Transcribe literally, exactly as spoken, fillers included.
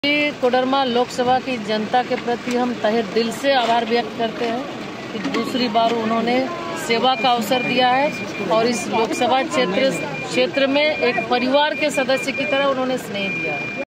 कोडरमा लोकसभा की जनता के प्रति हम तहे दिल से आभार व्यक्त करते हैं कि दूसरी बार उन्होंने सेवा का अवसर दिया है और इस लोकसभा क्षेत्र क्षेत्र में एक परिवार के सदस्य की तरह उन्होंने स्नेह दिया है।